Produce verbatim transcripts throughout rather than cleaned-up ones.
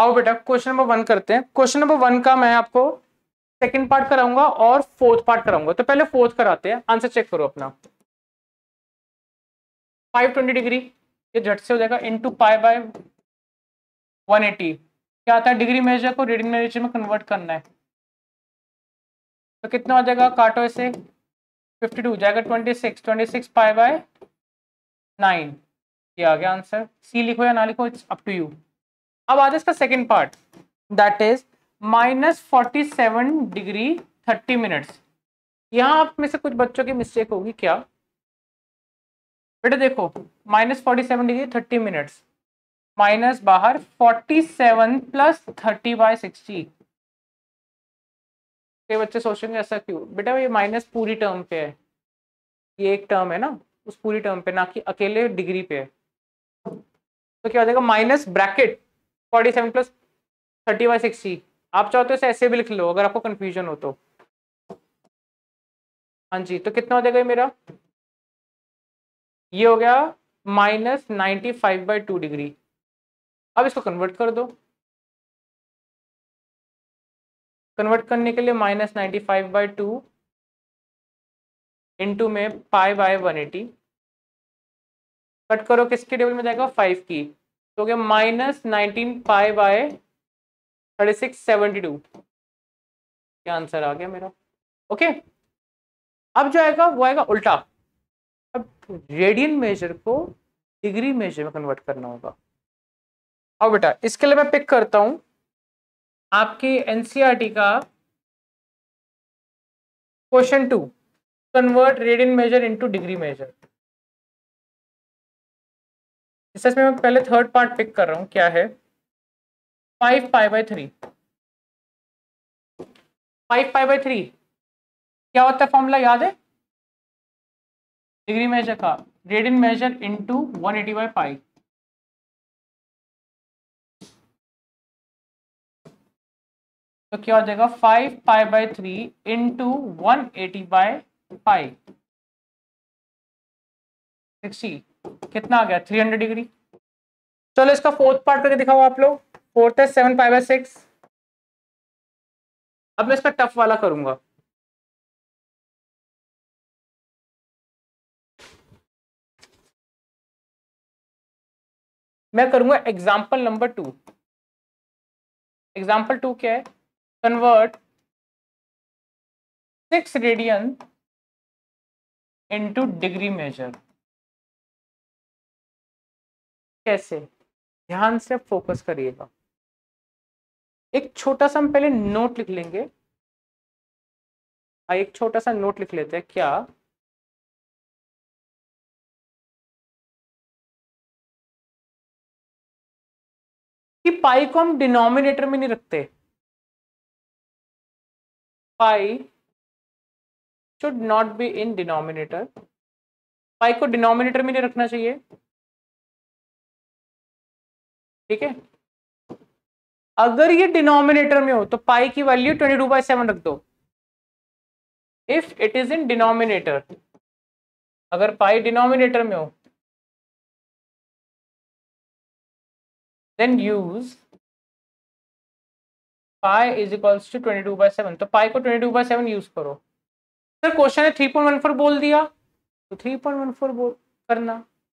आओ बेटा question number one करते हैं। क्वेश्चन नंबर वन का मैं आपको सेकंड पार्ट कराऊंगा और फोर्थ पार्ट कराऊंगा। तो पहले फोर्थ कराते हैं, आंसर चेक करो अपना। फाइव ट्वेंटी डिग्री ये झट से हो जाएगा into pi by one eighty. क्या आता है, डिग्री मेजर को रेडियन मेजर में कन्वर्ट करना है। तो कितना हो जाएगा, काटो इसे, फिफ्टी टू जाएगा twenty six, twenty six pi by nine. ये आ गया आंसर। सी लिखो या ना लिखो, इट्स अप टू यू। अब आ जाए इसका second part, that is minus forty seven degree thirty minutes. यहां आप में से कुछ बच्चों की मिस्टेक होगी। क्या बेटा, देखो minus forty seven degree thirty minutes minus बाहर forty seven plus thirty by sixty. के बच्चे सोचेंगे ऐसा क्यों बेटा, ये माइनस पूरी टर्म पे है, ये एक टर्म है ना, उस पूरी टर्म पे, ना कि अकेले डिग्री पे है। तो क्या हो जाएगा, minus bracket forty seven plus thirty by sixty. आप चाहो तो इसे ऐसे भी लिख लो अगर आपको कंफ्यूजन हो तो। हाँ जी, तो कितना हो जाएगा ये मेरा, ये हो गया minus ninety five by two degree. अब इसको कन्वर्ट कर दो। कन्वर्ट करने के लिए minus ninety five by two into में pi by one eighty, cut करो किसके टेबल में जाएगा, फाइव की, तो हो गया minus nineteen pi by thirty six seventy two. क्या आंसर आ गया मेरा। ओके, अब जो आएगा वो आएगा उल्टा। अब रेडियन मेजर को डिग्री मेजर में कन्वर्ट करना होगा। अब बेटा इसके लिए मैं पिक करता हूं आपकी एनसीईआरटी का question two, convert radian measure into degree measure. इसमें मैं पहले थर्ड पार्ट पिक कर रहा हूं, क्या है, five pi by three. Five pi by three क्या होता है, फॉर्मूला याद है, डिग्री मेजर का radian measure into one eighty by pi. तो क्या हो जाएगा, five pi by three into one eighty by pi sixty. कितना आ गया, थ्री हंड्रेड डिग्री। चलो इसका फोर्थ पार्ट करके दिखाओ आप लोग। फोर्थ है सेवन पाई बाय सिक्स। अब मैं इसका टफ वाला करूंगा। मैं करूंगा example number two. Example two क्या है, convert six radian into degree measure. कैसे, ध्यान से फोकस करिएगा। एक छोटा सा हम पहले नोट लिख लेंगे। एक छोटा सा नोट लिख लेते हैं, क्या कि पाई को हम डिनोमिनेटर में नहीं रखते। Pi should not be in denominator. Pi को डिनोमिनेटर में नहीं रखना चाहिए, ठीक है। अगर ये डिनोमिनेटर में हो तो पाई की value twenty two by seven रख दो। If it is in denominator, अगर पाई डिनोमिनेटर में हो then use pi is equals to twenty two by seven. तो पाई को twenty two by seven use करो। सर क्वेश्चन है थ्री पॉइंट वन फोर बोल दिया, तो थ्री पॉइंट वन फोर बोल करना।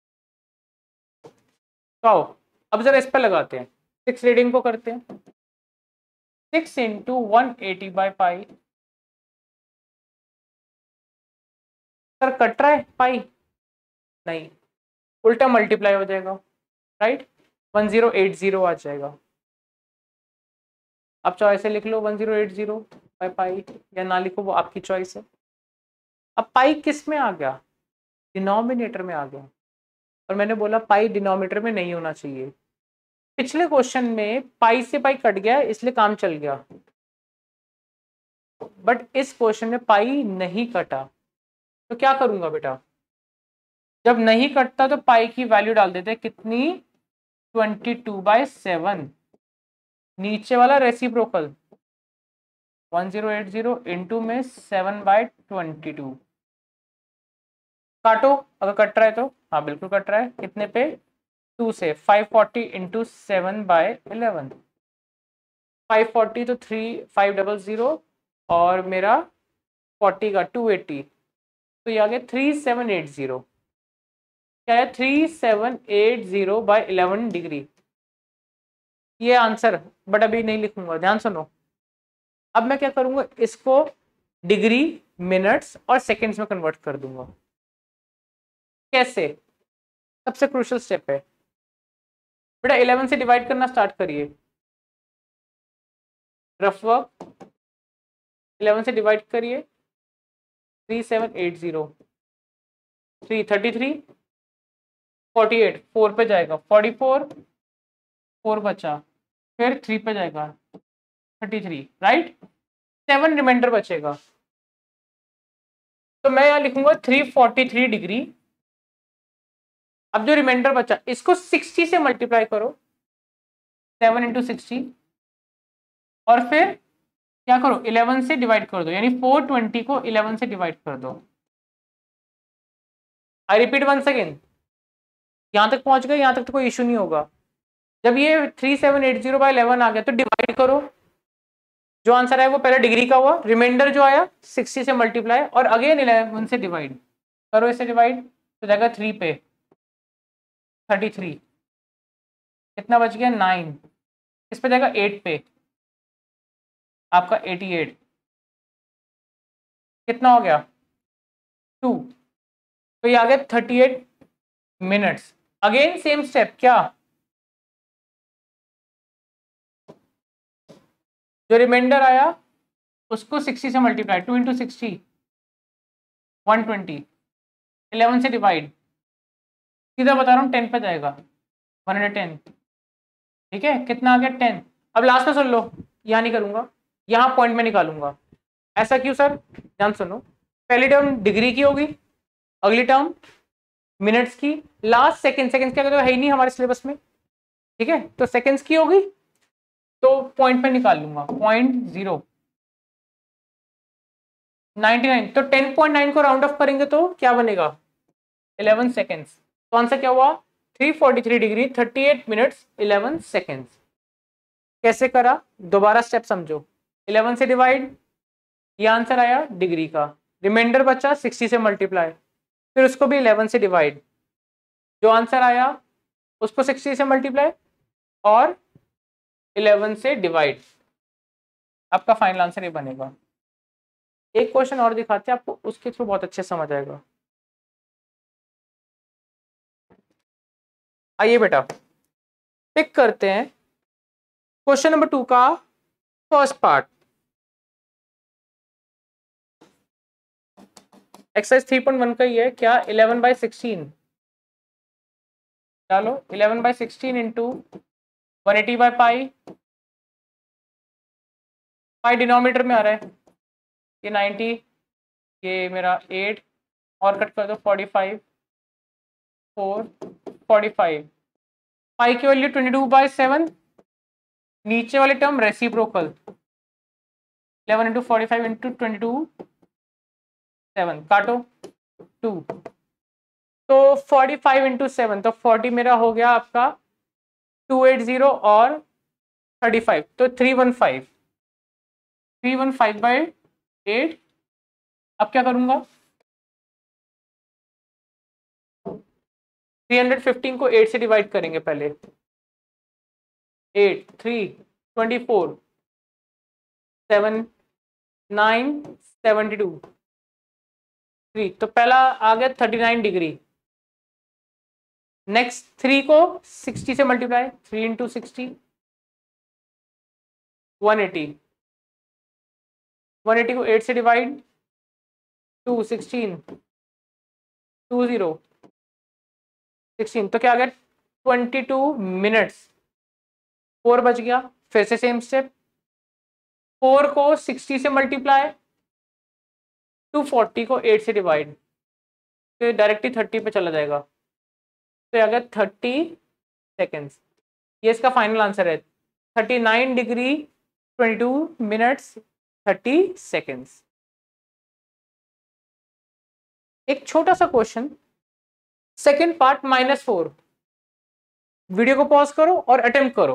तो आओ अब जरा इस पे लगाते हैं, सिक्स रीडिंग को करते हैं, six into one eighty by pi. Sir cut रहा है पाई, नहीं, उल्टा मल्टीप्लाई हो जाएगा, right, one zero eight zero आ जाएगा। आप चाहो ऐसे लिख लो one zero eight zero by pi, या ना लिखो, वो आपकी चॉइस है। अब पाई किस में आ गया, डिनोमिनेटर में आ गया, और मैंने बोला पाई डिनोमिनेटर में नहीं होना चाहिए। पिछले क्वेश्चन में पाई से पाई कट गया इसलिए काम चल गया, बट इस क्वेश्चन में पाई नहीं कटा। तो क्या करूंगा बेटा, जब नहीं कटता तो पाई की वैल्यू डाल देते हैं, कितनी, ट्वेंटी टू बाई सेवन। नीचे वाला reciprocal one zero eight zero into में सेवन बाई ट्वेंटी टू। काटो अगर कट रहा है तो, हाँ बिल्कुल कट रहा है, कितने पे, टू से, five forty into seven by eleven. Five forty तो थ्री फाइव डबल ज़ीरो और मेरा फोर्टी का टू एट्टी, तो ये आ गया थ्री सेवन एट ज़ीरो। क्या है? Three seven eight zero by eleven degree, ये आंसर। बट अभी नहीं लिखूंगा, ध्यान सुनो। अब मैं क्या करूंगा, इसको डिग्री, मिनट्स और सेकंड्स में कन्वर्ट कर दूंगा। कैसे? सबसे क्रूशियल स्टेप है बेटा, इलेवन से डिवाइड करना स्टार्ट करिए। रफ वर्क, इलेवन से डिवाइड करिए। Three seven eight zero, three thirty three, forty eight, four पे जाएगा, फोर्टी फोर, फोर बचा, फिर थ्री पे जाएगा, thirty three, right. Seven reminder बचेगा, तो मैं यहाँ लिखूंगा थ्री फोर्टी थ्री डिग्री। अब जो रिमाइंडर बचा इसको सिक्सटी से मल्टीप्लाई करो, सेवन इंटू सिक्सटी, और फिर क्या करो, इलेवन से डिवाइड कर दो, यानी फोर ट्वेंटी को इलेवन से डिवाइड कर दो। आई रिपीट वंस अगेन, यहां तक पहुंच गए, यहां तक तो कोई इशू नहीं होगा। जब ये three seven eight zero by eleven आ गया तो डिवाइड करो, जो आंसर आया वो पहले डिग्री का हुआ, रिमाइंडर जो आया सिक्सटी से मल्टीप्लाई और अगेन इलेवन से डिवाइड करो, इसे डिवाइड तो जाएगा थ्री पे थर्टी थ्री, कितना बच गया नाइन, इस पे जाएगा एट पे आपका एटी एट, कितना हो गया टू, तो ये आ गया thirty eight minutes. Again same step, क्या जो रिमाइंडर आया उसको सिक्सटी से multiply, two into sixty one twenty, eleven से डिवाइड, सीधा बता रहा हूँ टेन पे जाएगा, वन हंड्रेड टेन, ठीक है, कितना आ गया टेन। अब लास्ट में सुन लो, यहाँ नहीं करूंगा, यहाँ पॉइंट में निकालूंगा। ऐसा क्यों सर? ध्यान सुनो, पहली टर्म डिग्री की होगी, अगली टर्म मिनट्स की, लास्ट सेकंड, सेकंड्स क्या कहते हो है ही नहीं हमारे सिलेबस में, ठीक है, तो सेकंड्स की होगी, तो पॉइंट में निकाल लूंगा, पॉइंट जीरो नाइनटी नाइन, तो टेन पॉइंट नाइन को राउंड ऑफ करेंगे तो क्या बनेगा इलेवन सेकेंड्स। तो आंसर क्या हुआ three forty three degree thirty eight minutes eleven seconds. कैसे करा, दोबारा स्टेप समझो, इलेवन से डिवाइड, ये आंसर आया डिग्री का, रिमाइंडर बचा सिक्सटी से मल्टीप्लाई, फिर उसको भी इलेवन से डिवाइड, जो आंसर आया उसको सिक्सटी से मल्टीप्लाई और इलेवन से डिवाइड, आपका फाइनल आंसर ये बनेगा। एक क्वेश्चन और दिखाते हैं आपको, उसके थ्रू बहुत अच्छे समझ आएगा। आइए बेटा पिक करते हैं क्वेश्चन नंबर टू का first part, exercise three point one का ही है, क्या इलेवन बाई सिक्सटीन, डालो eleven by sixteen into one eighty by pi, pi denominator में आ रहा है, ये नाइन्टी, ये मेरा एट, और कट कर दो forty five, four forty five, pi की value twenty two by seven, नीचे वाली term reciprocal, eleven into forty five into twenty two, seven काटो टू, तो फोर्टी फाइव इंटू सेवन, तो फोर्टी मेरा हो गया आपका टू एट जीरो और थर्टी फाइव, तो three one five, three one five by eight. अब क्या करूंगा, थ्री हंड्रेड फिफ्टीन को एट से डिवाइड करेंगे पहले, eight three twenty four, seven nine seventy two, three, तो पहला आ गया thirty nine degree, next three को सिक्सटी से multiply, three into sixty one eighty, one eighty को एट से divide, two sixteen, two zero sixteen, तो क्या आ गया ट्वेंटी टू मिनट्स, फोर बच गया, फिर से सेम स्टेप, फोर को सिक्सटी से मल्टीप्लाई, टू फोर्टी को एट से डिवाइड, तो डायरेक्टली थर्टी पे चला जाएगा, तो आ गया थर्टी सेकेंड्स। ये इसका फाइनल आंसर है, thirty nine degree twenty two minutes thirty seconds. एक छोटा सा question, second part minus four, video को पॉज करो और अटेम्प्ट करो।